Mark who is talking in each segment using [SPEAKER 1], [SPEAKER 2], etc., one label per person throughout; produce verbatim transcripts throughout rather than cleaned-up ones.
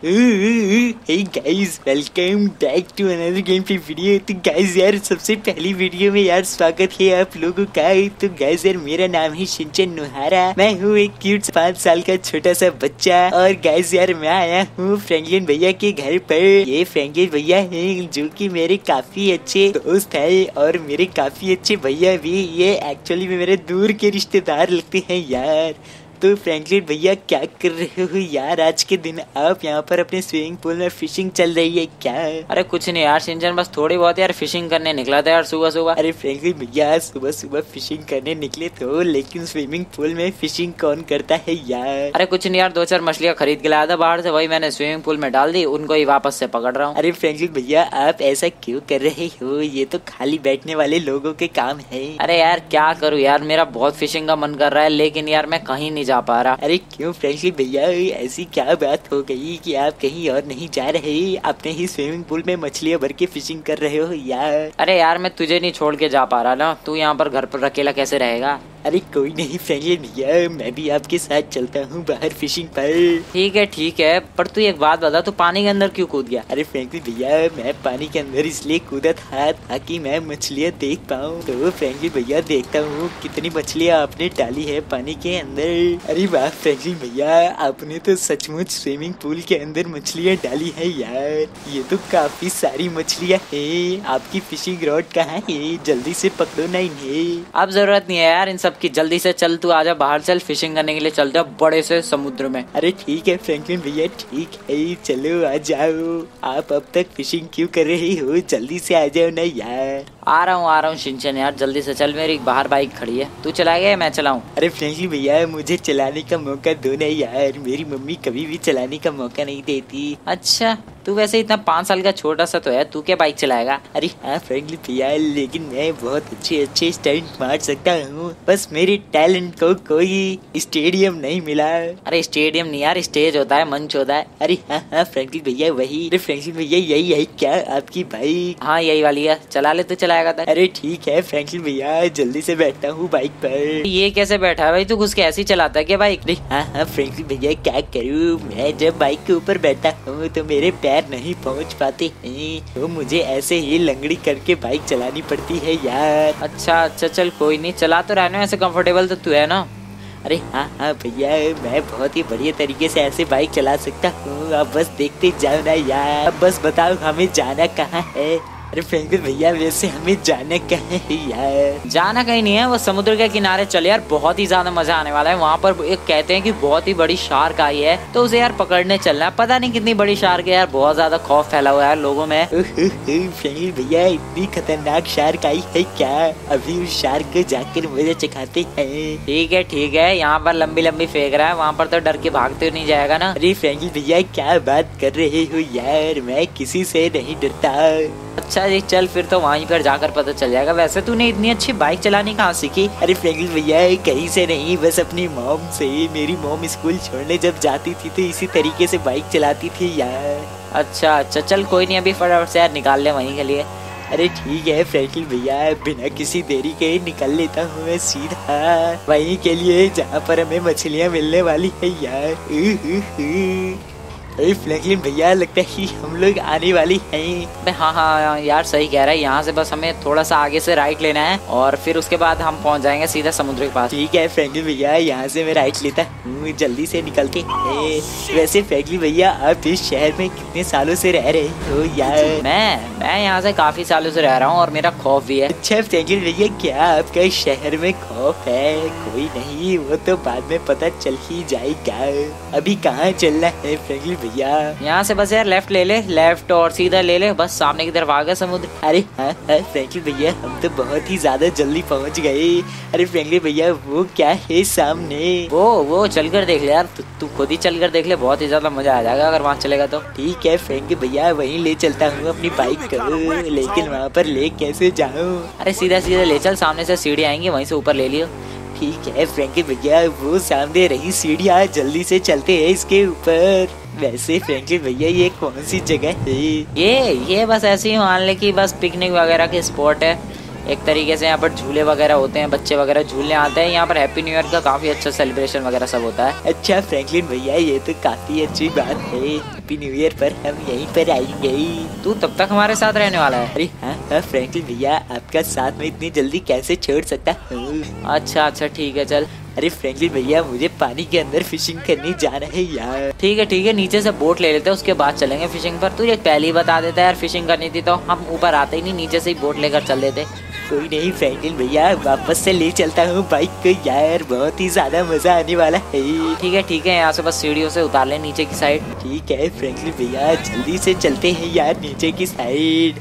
[SPEAKER 1] Hey guys, welcome back to another gameplay video. तो guys यार, सबसे पहली वीडियो में यार स्वागत है आप लोगों का। तो गाइस यार, मेरा नाम है शिनचैन नोहारा। मैं हूँ एक क्यूट पाँच साल का छोटा सा बच्चा। और गाइस यार, मैं आया हूँ फ्रैंकलिन भैया के घर पर। ये फ्रैंकलिन भैया हैं जो कि मेरे काफी अच्छे दोस्त है और मेरे काफी अच्छे भैया भी। ये एक्चुअली में मेरे दूर के रिश्तेदार लगते हैं यार। तो फ्रैंकलिन भैया, क्या कर रहे हो यार आज के दिन आप यहाँ पर? अपने स्विमिंग पूल में फिशिंग चल रही है क्या?
[SPEAKER 2] अरे कुछ नहीं यार शिनचैन, बस थोड़ी बहुत यार फिशिंग करने निकला था यार सुबह सुबह।
[SPEAKER 1] अरे फ्रैंकलिन भैया, सुबह सुबह फिशिंग करने निकले तो, लेकिन स्विमिंग पूल में फिशिंग कौन करता है यार?
[SPEAKER 2] अरे कुछ नहीं यार, दो चार मछलियाँ खरीद के लाया था बाहर से, वही मैंने स्विमिंग पूल में डाल दी, उनको ही वापस से पकड़ रहा हूँ।
[SPEAKER 1] अरे फ्रैंकलिन भैया, आप ऐसा क्यों कर रहे हो? ये तो खाली बैठने वाले लोगों के काम है।
[SPEAKER 2] अरे यार क्या करूँ यार, मेरा बहुत फिशिंग का मन कर रहा है, लेकिन यार मैं कहीं नहीं जा पा रहा।
[SPEAKER 1] अरे क्यों फ्रैंकलिन भैया, ऐसी क्या बात हो गई कि आप कहीं और नहीं जा रहे? अपने ही स्विमिंग पूल में मछलियाँ भर के फिशिंग कर रहे हो यार।
[SPEAKER 2] अरे यार, मैं तुझे नहीं छोड़ के जा पा रहा ना, तू यहाँ पर घर पर अकेला कैसे रहेगा?
[SPEAKER 1] अरे कोई नहीं फ्रैंकलिन भैया, मैं भी आपके साथ चलता हूँ बाहर फिशिंग पर।
[SPEAKER 2] ठीक है ठीक है, पर तू एक बात बता, तू पानी के अंदर क्यों कूद गया?
[SPEAKER 1] अरे फ्रैंकलिन भैया, मैं पानी के अंदर इसलिए कूदा था ताकि मैं मछलियाँ देख पाऊँ। तो फ्रैंकलिन भैया, देखता हूँ कितनी मछलियाँ आपने डाली है पानी के अंदर। अरे वाह फ्रैंकलिन भैया, आपने तो सचमुच स्विमिंग पूल के अंदर मछलियाँ डाली है यार। ये तो काफी सारी मछलियाँ है। आपकी फिशिंग रॉड कहाँ है? जल्दी से पकड़ो ना इन्हें।
[SPEAKER 2] अब जरूरत नहीं है यार इन सब की, जल्दी से चल, तू आजा बाहर, चल फिशिंग करने के लिए चलते हैं बड़े से समुद्र में।
[SPEAKER 1] अरे ठीक है फ्रैंकलिन भैया, ठीक है, चलो आ जाओ। आप अब तक फिशिंग क्यों कर रहे हो? जल्दी से आ जाओ ना यार।
[SPEAKER 2] आ रहा हूँ आ रहा हूँ शिनचैन यार, जल्दी से चल, मेरी बाहर बाइक खड़ी है, तू चलाएगा या मैं चलाऊं?
[SPEAKER 1] अरे फ्रैंकलिन भैया, मुझे चलाने का मौका दो ना यार, मेरी मम्मी कभी भी चलाने का मौका नहीं देती।
[SPEAKER 2] अच्छा, तू वैसे इतना पाँच साल का छोटा सा तो है, तू क्या बाइक चलाएगा?
[SPEAKER 1] अरे हाँ फ्रैंकलिन भैया, लेकिन मैं बहुत अच्छे अच्छे स्टंट मार सकता हूँ, बस मेरे टैलेंट को कोई स्टेडियम नहीं मिला।
[SPEAKER 2] अरे स्टेडियम नहीं यार, स्टेज होता है, मंच होता है।
[SPEAKER 1] अरे हाँ हाँ फ्रैंकलिन भैया, वही। अरे फ्रैंकलिन भैया, यही है क्या आपकी बाइक?
[SPEAKER 2] हाँ यही वाली है, चला ले, तू चलाएगा था।
[SPEAKER 1] अरे ठीक है फ्रैंकलिन भैया, जल्दी से बैठता हूँ बाइक पर।
[SPEAKER 2] ये कैसे बैठा है भाई, तू घुस के ऐसे ही चलाता है क्या बाइक?
[SPEAKER 1] अरे हाँ हाँ फ्रैंकलिन भैया, क्या करूँ, मैं जब बाइक के ऊपर बैठा हूँ तो मेरे पैर नहीं पहुँच पाते हैं, तो मुझे ऐसे ही लंगड़ी करके बाइक चलानी पड़ती है यार।
[SPEAKER 2] अच्छा अच्छा, चल कोई नहीं, चला तो रहने, ऐसे कंफर्टेबल तो तू है ना?
[SPEAKER 1] अरे हाँ हाँ भैया, मैं बहुत ही बढ़िया तरीके से ऐसे बाइक चला सकता हूँ, आप बस देखते जाओ ना यार। अब बस बताओ हमें जाना कहाँ है? अरे फ्रैंकलिन भैया, वैसे हमें जाना कहाँ है यार?
[SPEAKER 2] जाना कहीं नहीं है, वो समुद्र के किनारे चल यार, बहुत ही ज्यादा मजा आने वाला है। वहाँ पर एक कहते हैं कि बहुत ही बड़ी शार्क आई है, तो उसे यार पकड़ने चलना है। पता नहीं कितनी बड़ी शार्क है यार, बहुत ज्यादा खौफ फैला हुआ है लोगों में।
[SPEAKER 1] फ्रैंकलिन भैया, इतनी खतरनाक शार्क आई है क्या? अभी उस शार्क को जाकर मजा चखाते हैं।
[SPEAKER 2] ठीक है ठीक है, यहाँ पर लंबी लंबी फेंक रहा है, वहाँ पर तो डर के भागते नहीं जाएगा ना।
[SPEAKER 1] अरे फ्रैंकलिन भैया, क्या बात कर रहे हो यार, मैं किसी से नहीं डरता।
[SPEAKER 2] अच्छा जी, चल फिर तो वहीं पर जाकर पता चल जाएगा। वैसे तूने इतनी अच्छी बाइक चलानी कहाँ सीखी?
[SPEAKER 1] अरे फ्रैंकलिन भैया, कहीं से नहीं, बस अपनी मॉम से। मेरी मॉम स्कूल छोड़ने जब जाती थी तो इसी तरीके से बाइक चलाती थी यार।
[SPEAKER 2] अच्छा अच्छा, चल कोई नहीं, अभी फटाफट से यार निकाल ले वहीं के लिए।
[SPEAKER 1] अरे ठीक है फ्रैंकलिन भैया, बिना किसी देरी के निकल लेता हूँ मैं सीधा वहीं के लिए जहाँ पर हमें मछलियाँ मिलने वाली है यार। अरे फ्रैंकलिन भैया, लगता है कि हम लोग आने वाली हैं।
[SPEAKER 2] हाँ हाँ यार, सही कह रहा है, यहाँ से बस हमें थोड़ा सा आगे से राइट लेना है और फिर उसके बाद हम पहुँच जाएंगे सीधा समुद्र के पास।
[SPEAKER 1] ठीक है फ्रैंकलिन भैया, यहाँ से मैं राइट लेता हूँ, जल्दी से निकलते हैं। वैसे फ्रैंकलिन भैया, आप इस शहर में कितने सालों से रह रहे हो यार?
[SPEAKER 2] मैं मैं यहाँ से काफी सालों से रह रहा हूँ और मेरा खौफ भी है।
[SPEAKER 1] अच्छा फ्रैंकलिन भैया, क्या आपका इस शहर में खौफ है? कोई नहीं, वो तो बाद में पता चल ही जाएगा। अभी कहाँ चलना है फ्रैंकलिन भैया?
[SPEAKER 2] यहाँ से बस यार लेफ्ट ले ले, लेफ्ट और सीधा ले ले, बस सामने की तरफ आ गया समुद्र।
[SPEAKER 1] अरे हाँ हाँ फ्रैंकलिन भैया, हम तो बहुत ही ज्यादा जल्दी पहुँच गए। अरे फ्रैंकलिन भैया, वो क्या है सामने?
[SPEAKER 2] वो वो चलकर देख ले यार, तू तू खुद ही चलकर देख ले, बहुत ही ज्यादा मजा आ जाएगा अगर वहाँ चलेगा तो।
[SPEAKER 1] ठीक है फ्रैंकलिन भैया, वहीं ले चलता हूँ अपनी बाइक को, लेकिन वहाँ पर ले कैसे जाऊँ?
[SPEAKER 2] अरे सीधा सीधा ले चल, सामने से सीढ़ी आएंगी, वहीं से ऊपर ले लियो।
[SPEAKER 1] ठीक है फ्रैंकलिन भैया, वो सामने रही सीढ़ियाँ, जल्दी से चलते हैं इसके ऊपर। वैसे फ्रैंकलिन भैया, ये कौन सी जगह है?
[SPEAKER 2] ये ये बस ऐसे ही मान ले कि बस पिकनिक वगैरह के स्पॉट है। एक तरीके से यहाँ पर झूले वगैरह होते हैं, बच्चे वगैरह झूलने आते हैं। यहाँ पर हैप्पी न्यू ईयर का काफी अच्छा सेलिब्रेशन वगैरह सब होता है।
[SPEAKER 1] अच्छा फ्रैंकलिन भैया, ये तो काफी अच्छी बात है। हैप्पी न्यू ईयर पर हम यहीं पर आएंगे।
[SPEAKER 2] तू तब तक हमारे साथ रहने वाला है?
[SPEAKER 1] अरे हाँ हाँ फ्रैंकलिन भैया, आपका साथ में इतनी जल्दी कैसे छोड़ सकता हूँ।
[SPEAKER 2] अच्छा अच्छा ठीक है चल।
[SPEAKER 1] अरे फ्रैंकलिन भैया, मुझे पानी के अंदर फिशिंग करने जाना है यार।
[SPEAKER 2] ठीक है ठीक है, नीचे से बोट ले लेते हैं, उसके बाद चलेंगे फिशिंग पर। तुझे पहले ही बता देता यार, फिशिंग करनी थी तो हम ऊपर आते ही नहीं, नीचे से ही बोट लेकर चल देते।
[SPEAKER 1] कोई नहीं फ्रैंकलिन भैया, वापस से ले चलता हूँ बाइक को यार, बहुत ही ज्यादा मजा आने वाला है।
[SPEAKER 2] ठीक है ठीक है, यहाँ से बस सीढ़ियों से उतार ले नीचे की साइड।
[SPEAKER 1] ठीक है फ्रैंकलिन भैया, जल्दी से चलते हैं यार नीचे की साइड।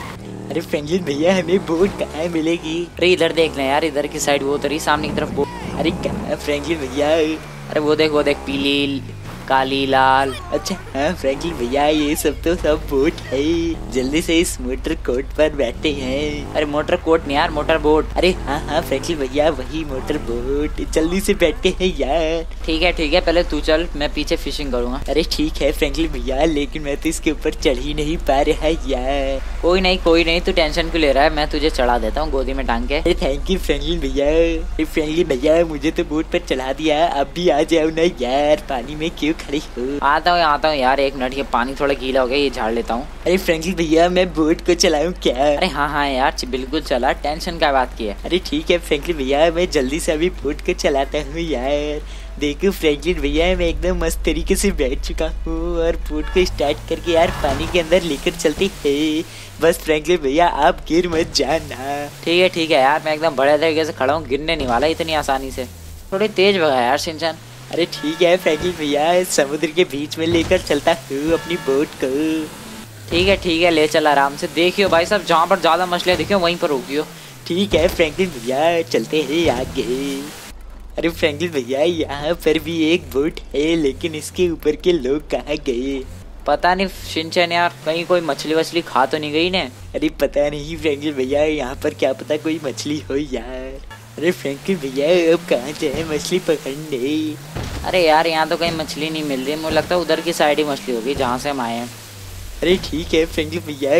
[SPEAKER 1] अरे फ्रैंकलिन भैया, हमें बोट कहाँ मिलेगी?
[SPEAKER 2] अरे इधर देख ले यार, इधर की साइड वो तरी सामने की तरफ बोट।
[SPEAKER 1] अरे कहाँ फ्रैंकलिन भैया?
[SPEAKER 2] अरे वो देख वो देख, पीली काली लाल।
[SPEAKER 1] अच्छा हाँ फ्रैंकलिन भैया, ये सब तो सब बोट है। जल्दी से इस मोटर कोट पर बैठते हैं।
[SPEAKER 2] अरे मोटर कोट नहीं यार, मोटर बोट।
[SPEAKER 1] अरे हाँ हाँ फ्रैंकलिन भैया, वही मोटर बोट, जल्दी से बैठते हैं यार।
[SPEAKER 2] ठीक है ठीक है, पहले तू चल, मैं पीछे फिशिंग करूंगा।
[SPEAKER 1] अरे ठीक है फ्रैंकलिन भैया, लेकिन मैं तो इसके ऊपर चढ़ ही नहीं पा रहा यार।
[SPEAKER 2] कोई नहीं कोई नहीं, तू टेंशन क्यों ले रहा है, मैं तुझे चढ़ा देता हूँ गोदी में टांग के।
[SPEAKER 1] अरे थैंक यू फ्रैंकलिन भैया। अरे फ्रैंकलिन भैया, मुझे तो बोट पर चढ़ा दिया, अब भी आ जाओ ना यार, पानी में क्यों खड़ी हो?
[SPEAKER 2] आता हूँ आता हूँ यार, एक मिनट, ये पानी थोड़ा गीला हो गया, ये झाड़ लेता हूँ।
[SPEAKER 1] अरे फ्रैंकलिन भैया, मैं बोट को चलाऊं क्या?
[SPEAKER 2] अरे हाँ हाँ यार, बिल्कुल चला, टेंशन क्या बात की है।
[SPEAKER 1] अरे ठीक है फ्रैंकलिन भैया, मैं जल्दी से अभी बोट को चलाता हूँ यार। देखो फ्रैंकलिन भैया, मैं एकदम मस्त तरीके से बैठ चुका हूँ और बोट को स्टार्ट करके यार पानी के अंदर लेकर चलते हैं। बस फ्रैंकलिन भैया, आप गिर मत जाना।
[SPEAKER 2] ठीक है ठीक है यार, मैं एकदम बढ़िया तरीके से खड़ा हूँ, गिरने नहीं वाला इतनी आसानी से। थोड़ी तेज भगा यार शिनचैन।
[SPEAKER 1] अरे ठीक है फ्रैंकलिन भैया, समुद्र के बीच में लेकर चलता हूँ अपनी बोट को।
[SPEAKER 2] ठीक है ठीक है, ले चल आराम से। देखियो भाई साहब, जहाँ पर ज्यादा मछलियाँ दिखियो वहीं पर रोकियो।
[SPEAKER 1] ठीक है फ्रैंकलिन भैया, चलते हैं आगे। अरे फ्रैंकलिन भैया, यहाँ पर भी एक बोट है, लेकिन इसके ऊपर के लोग कहाँ गए?
[SPEAKER 2] पता नहीं शिनचैन यार, कहीं कोई मछली वछली खा तो नहीं गई ने?
[SPEAKER 1] अरे पता नहीं फ्रैंकलिन भैया, यहाँ पर क्या पता कोई मछली हो यार। अरे फ्रैंकलिन भैया, अब कहाँ जाए मछली पकड़ने?
[SPEAKER 2] अरे यार, यहाँ तो कहीं मछली नहीं मिल रही, मुझे लगता है उधर की साइड ही मछली होगी जहाँ से हम आए हैं।
[SPEAKER 1] अरे ठीक है फ्रैंकलिन भैया।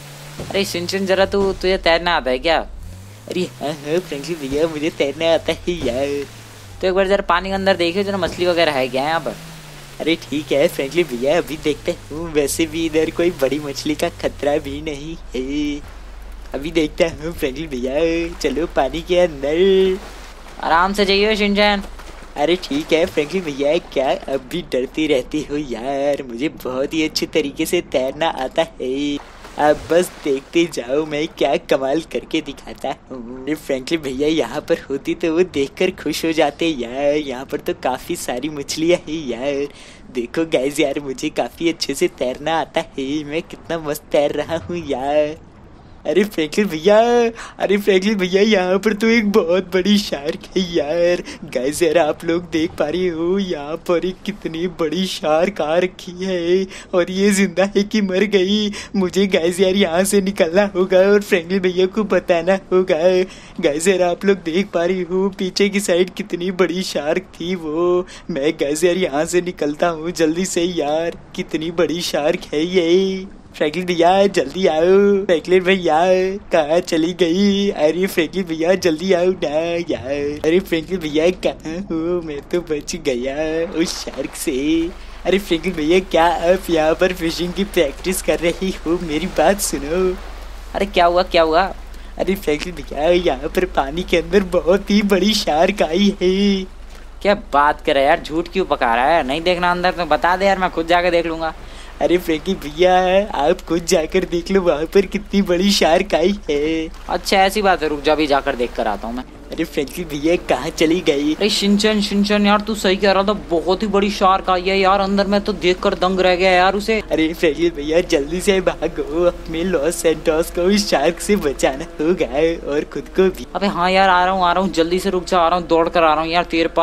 [SPEAKER 2] अरे शिनचैन, जरा तू तुझे तैरना आता है क्या?
[SPEAKER 1] अरे हाँ हाँ फ्रैंकलिन भैया, मुझे तैरना आता है यार।
[SPEAKER 2] तो एक बार जरा पानी के अंदर देखियो, जरा मछली वगैरह है क्या यहाँ पर?
[SPEAKER 1] अरे ठीक है फ्रैंकलिन भैया, अभी देखते हूँ। वैसे भी इधर कोई बड़ी मछली का खतरा भी नहीं है, अभी देखता हूँ फ्रैंकलिन भैया। चलो पानी के अंदर,
[SPEAKER 2] आराम से जाइए शिनचैन।
[SPEAKER 1] अरे ठीक है फ्रैंकलिन भैया, क्या अब भी डरती रहती हो यार? मुझे बहुत ही अच्छे तरीके से तैरना आता है, अब बस देखते जाओ मैं क्या कमाल करके दिखाता हूँ। फ्रैंकलिन भैया यहाँ पर होती तो वो देखकर खुश हो जाते यार। यहाँ पर तो काफी सारी मछलियाँ हैं यार। देखो गाइस यार, मुझे काफी अच्छे से तैरना आता है, मैं कितना मस्त तैर रहा हूँ यार। अरे फ्रैंकलिन भैया, अरे फ्रैंकलिन भैया, यहाँ पर तो एक बहुत बड़ी शार्क है यार। गाइस यार, आप लोग देख पा रहे हो, यहाँ पर एक कितनी बड़ी शार्क आ रखी है और ये जिंदा है कि मर गई। मुझे गाइस यार यहाँ से निकलना होगा और फ्रैंकलिन भैया को बताना होगा। गाइस यार, आप लोग देख पा रहे हो पीछे की साइड कितनी बड़ी शार्क थी वो। मैं गाइस यार यहाँ से निकलता हूँ जल्दी से यार, कितनी बड़ी शार्क है ये। फ्रैंकलिन भैया जल्दी आओ। फ्रैंकलिन भैया कहाँ चली गई? अरे फ्रैंकलिन भैया जल्दी आओ ना यार। अरे फ्रैंकलिन भैया कहाँ हो? मैं तो बच गया उस शार्क से। अरे फ्रैंकलिन भैया, क्या आप यहाँ पर फिशिंग की प्रैक्टिस कर रही हो? मेरी बात सुनो।
[SPEAKER 2] अरे क्या हुआ क्या हुआ?
[SPEAKER 1] अरे फ्रैंकलिन भैया, यहाँ पर पानी के अंदर बहुत ही बड़ी शार्क आई है।
[SPEAKER 2] क्या बात कर रहा है यार, झूठ क्यों पका रहा है? नहीं देखना अंदर तो बता दे यार, मैं खुद जाकर देख लूंगा।
[SPEAKER 1] अरे फ्रैंकलिन भैया, आप खुद जाकर देख लो, वहाँ पर कितनी बड़ी शार्क आई है।
[SPEAKER 2] अच्छा ऐसी बात है, रुक जा, भी जाकर देख कर आता हूँ मैं।
[SPEAKER 1] अरे फ्रैंकलिन भैया कहाँ चली गई?
[SPEAKER 2] अरे शिनचैन शिनचैन यार, तू सही कह रहा था, बहुत ही बड़ी शार्क आई है यार अंदर, में तो देख कर दंग रह गया यार उसे।
[SPEAKER 1] अरे फ्रैंकलिन भैया जल्दी से भागो, अपने लॉस सैंटोस को इस शार्क से बचाना होगा और खुद को भी।
[SPEAKER 2] अबे हाँ यार, आ रहा हूँ आ रहा हूँ, जल्दी से रुक जा, आ रहा हूँ, दौड़ कर आ रहा हूँ यार तेरे पास।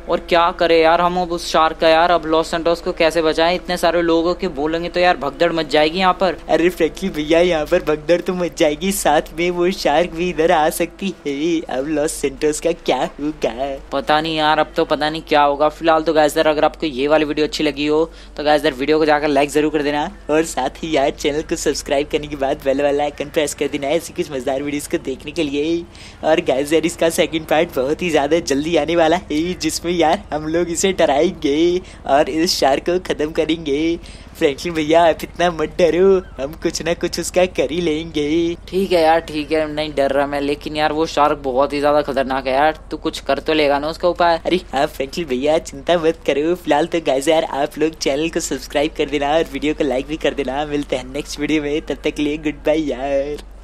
[SPEAKER 2] और क्या करे यार हम अब उस शार्क का यार, अब लॉस सैंटोस को कैसे बचाएं? इतने सारे लोगों के बोलेंगे तो यार भगदड़ मच जाएगी यहाँ पर।
[SPEAKER 1] अरे फ्रैंकली भैया यहाँ पर भगदड़ तो मच जाएगी, साथ में वो शार्क भी इधर आ सकती है। अब लॉस सैंटोस का क्या होगा
[SPEAKER 2] पता नहीं यार, अब तो पता नहीं क्या होगा। फिलहाल तो गाइस अगर आपको ये वाली वीडियो अच्छी लगी हो तो गाइस वीडियो को जाकर लाइक जरूर कर देना, और साथ ही यार चैनल को सब्सक्राइब करने के बाद बेल वाला आइकन प्रेस कर देना ऐसी कुछ मजेदार वीडियोस को देखने के लिए। और गाइस यार इसका सेकंड पार्ट बहुत ही ज्यादा जल्दी आने वाला है, जिसमें यार हम लोग इसे डराएंगे और इस शार्क को खत्म करेंगे। फ्रैंकलिन भैया आप इतना मत डरो, हम कुछ ना कुछ उसका कर ही लेंगे। ठीक है यार ठीक है, नहीं डर रहा मैं, लेकिन यार वो शार्क बहुत ही ज्यादा खतरनाक है यार, तू कुछ कर तो लेगा ना उसका उपाय।
[SPEAKER 1] अरे हाँ फ्रैंकलिन भैया चिंता मत करो। फिलहाल तो गाइस यार आप लोग चैनल को सब्सक्राइब कर देना और वीडियो को लाइक भी कर देना। मिलते हैं नेक्स्ट वीडियो में, तब तक के लिए गुड बाय यार।